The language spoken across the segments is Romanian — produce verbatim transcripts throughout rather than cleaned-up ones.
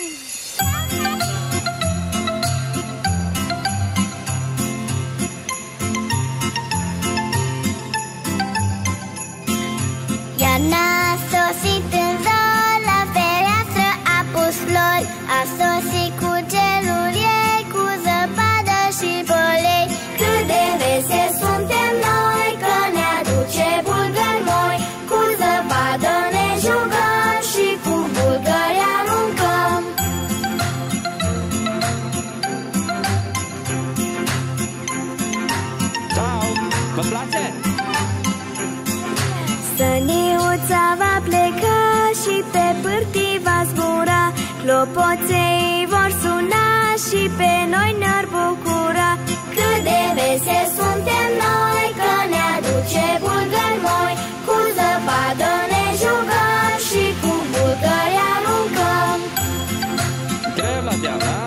Iarna a sosit în zor, la fereastră a pus flori. A sosit cu gelul ei, cu zăpadă și polei. Cât de veseli suntem noi, că ne aduce bulgări moi. Cu zăpadă ne jucăm și cu bulgări aruncăm. Ciao, vă place? Săniuța va pleca și pe pârtii va zbura. Clopoței vor suna și pe noi ne-ar bucura. Cât de veseli suntem noi, că ne aduce bulgări moi. Cu zăpadă ne jucăm și cu bulgări aruncăm. Greu la deal, da?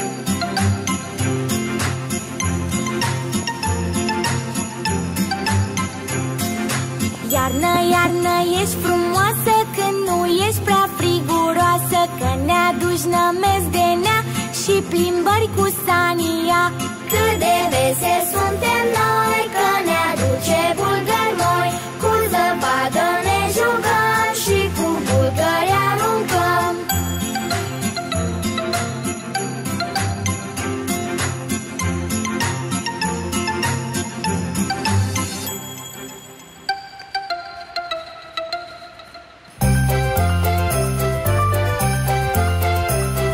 Iarnă, iarnă, ești frumoasă când nu ești prea friguroasă, că ne aduci nămezi de nea și plimbări cu sania. Cât de veseli suntem noi, că ne aduce bulgări moi. Cu zăpadă ne jucăm și cu bulgări aruncăm.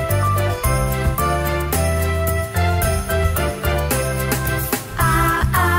A, a,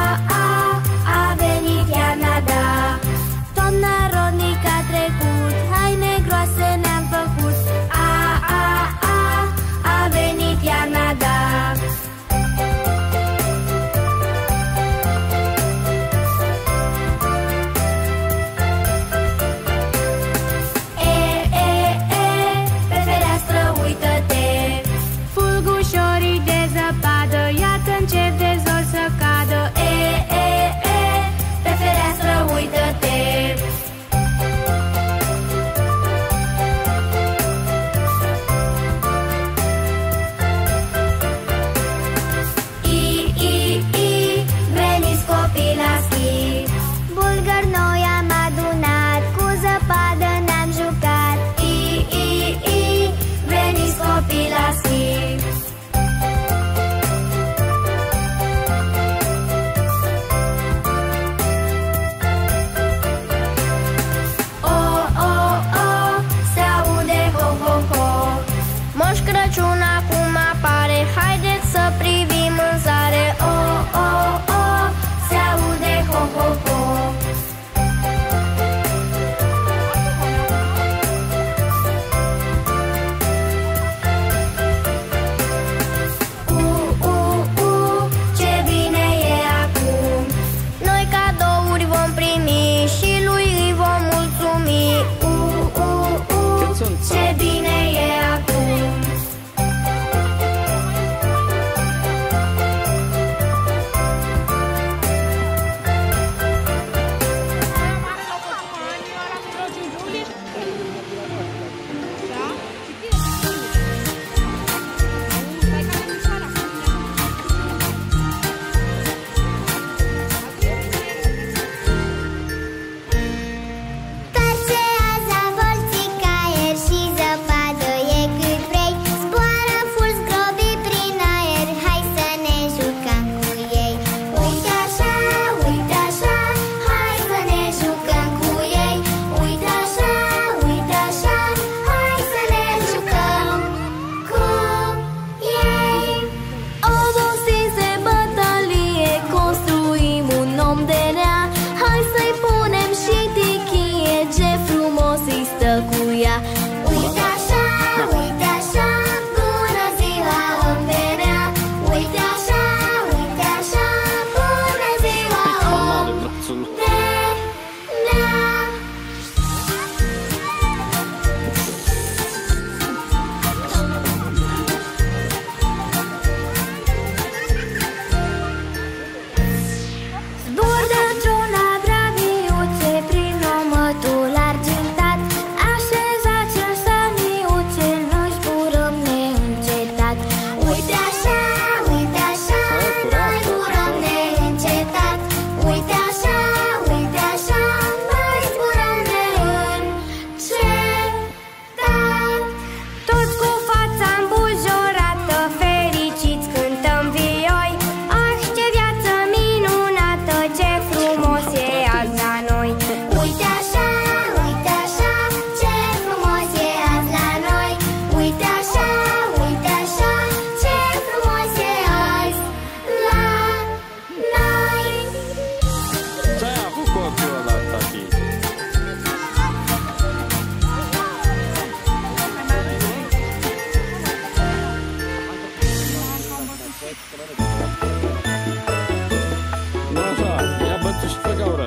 Nu așa, ia bă-ți și fă gaură.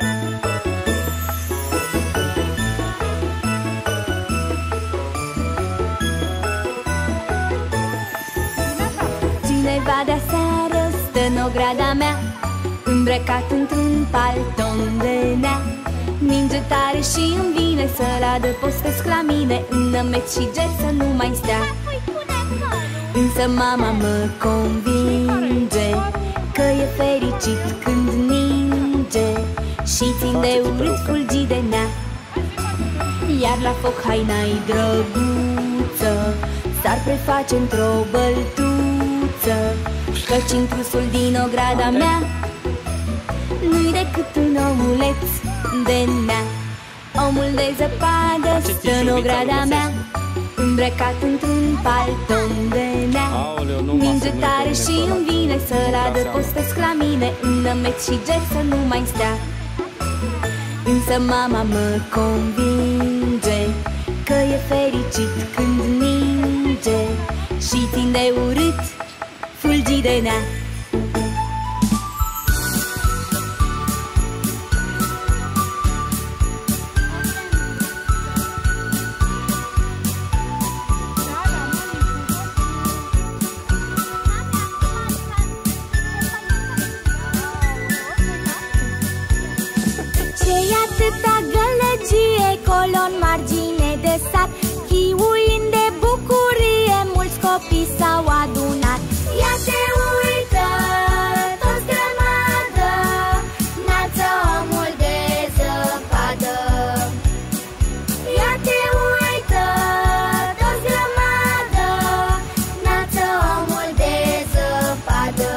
Cineva de-aseară stă în ograda mea, îmbrăcat într-un palton de nea. Ninge tare și îmi vine să-l adăpostesc la mine, în nămeți și ger să nu mai stea. Însă mama mă convinge că e fericit când ninge și țin de urât fulgii de nea. Iar la foc haina-i drăguță s-ar preface într-o băltuță, căci intrusul din ograda mea nu-i decât un omuleț de nea. Omul de zăpadă stă în ograda mea, îmbrăcat într-un palton de nea. Ninge tare și îmi vine să-l adăpostesc la mine, în nămeți și ger să nu mai stea. Însă mama mă convinge că e fericit când ninge și țin de urât fulgii de nea. Ce-i atâta gălăgie colo în margine de sat, chiuind de bucurie, mulți copii s-au adunat. Ia te uită, toți grămadă, înalță omul de zăpadă. Ia te uită, toți grămadă, înalță omul de zăpadă.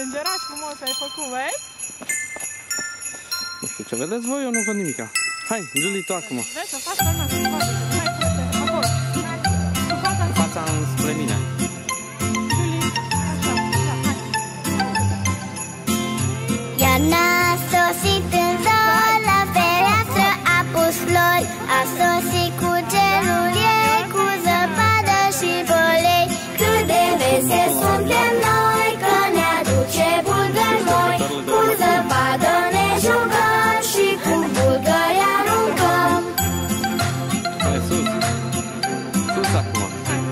îngeraș frumos ai făcut, vezi? Nu știu ce vedeți voi, eu nu văd nimica. Hai, Julie, tu acum. Vezi, să faci urmă, să faci. Hai, frate, acolo. Cu fața în Fața înspre mine. Julie, așa, da, hai. Iarna a sosit în zor, la fereastră a pus flori. A sosit cu cerul ei, cu zăpadă și bolei. Cât de veseli suntem noi, că ne aduce bulgări moi. Cu zăpadă ne jucăm și cu bulgări aruncăm. Hai, sus. Sus acum.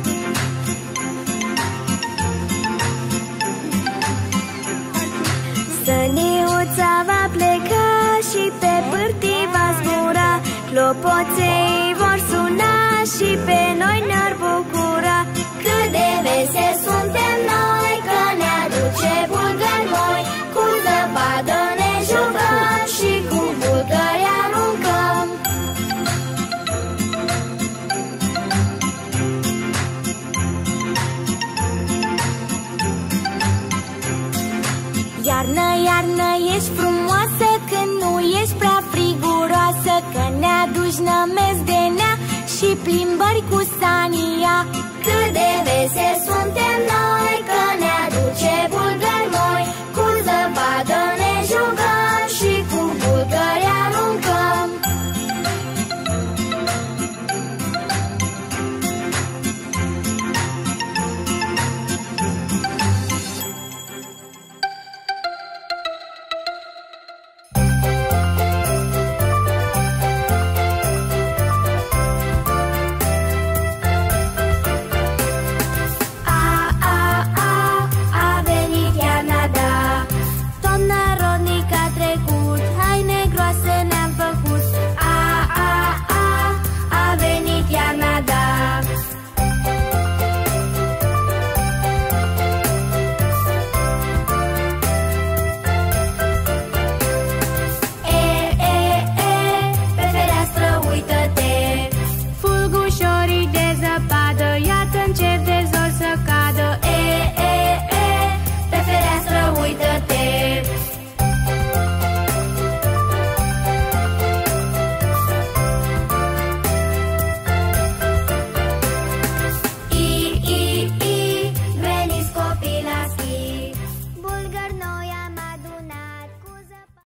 Săniuța va pleca și pe pârtii va zbura. Clopoței vor suna și pe noi ne-ar bucura. Cât de veseli suntem noi, că ne aduce bulgări moi. Cu zăpadă ne jucăm și cu bulgări aruncăm. Iarnă, iarnă, ești frumoasă când nu ești prea friguroasă, că ne aduci nămezi de nea și plimbări cu Sania. Cât de veseli suntem noi,